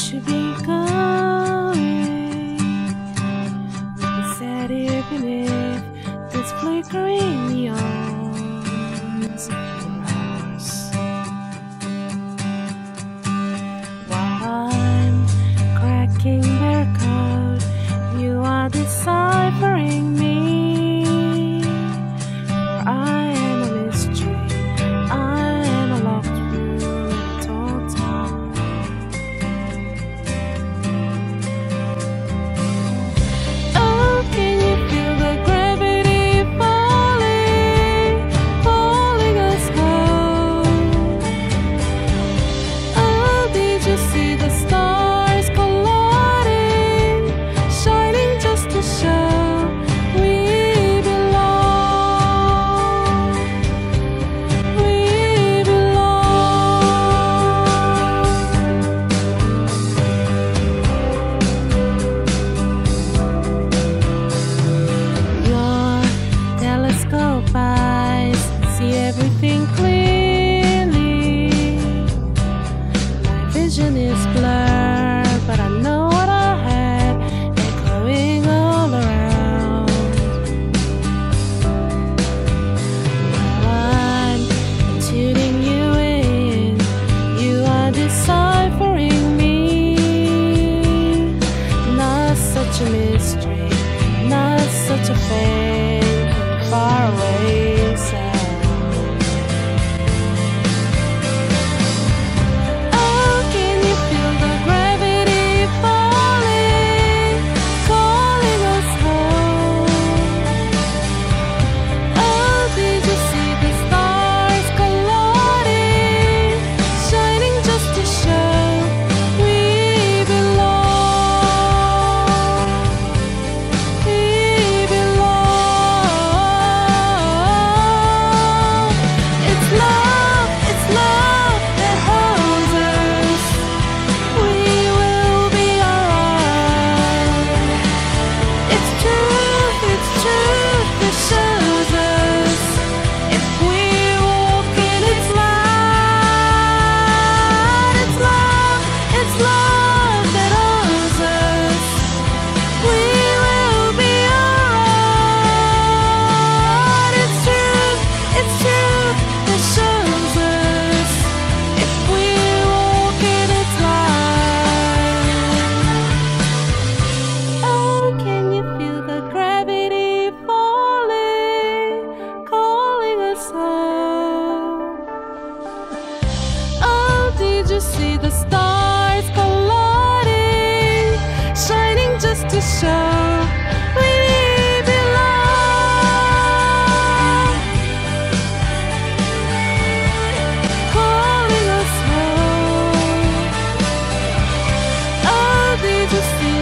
should be going. We sat here beneath this flickering neons for hours. While I'm cracking their code, you are deciphering me. For I am a mystery, I am a locked room at all times. Oh, can you feel the gravity falling, falling us home? Oh, did you see the stars colliding, shining just to show we belong? We belong. Your telescope eyes see everything clearly. My vision is blurred, but I know what I had echoing all around. I'm tuning you in, you are deciphering me. Not such a mystery, not such a faint and faraway sound. Oh, can you feel the gravity falling, calling us home? Oh, did you see the stars colliding, shining just to show we belong? We belong. It's love that holds us. We will be alright. It's truth that shows us. If we walk in its light, it's love that holds us. We will be alright. It's truth that shows us. If we walk in its light. Oh, can you feel the gravity falling, calling us home? Oh, did you see the stars colliding, shining just to show we belong? Calling us home. Oh, did you see